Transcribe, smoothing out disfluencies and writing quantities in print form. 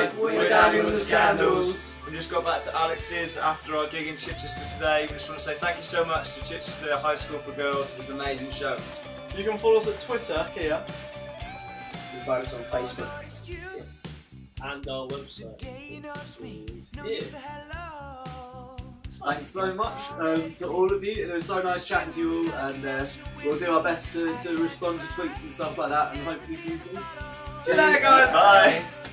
Hi, we're Daniel and the Scandals. We just got back to Alex's after our gig in Chichester today. We just want to say thank you so much to Chichester High School for Girls. It was an amazing show. You can follow us at Twitter here. You can find us on Facebook. And our website. Yeah. Thanks so much to all of you. It was so nice chatting to you all, and we'll do our best to respond to tweets and stuff like that, and hopefully see you soon. See you later, guys. Bye.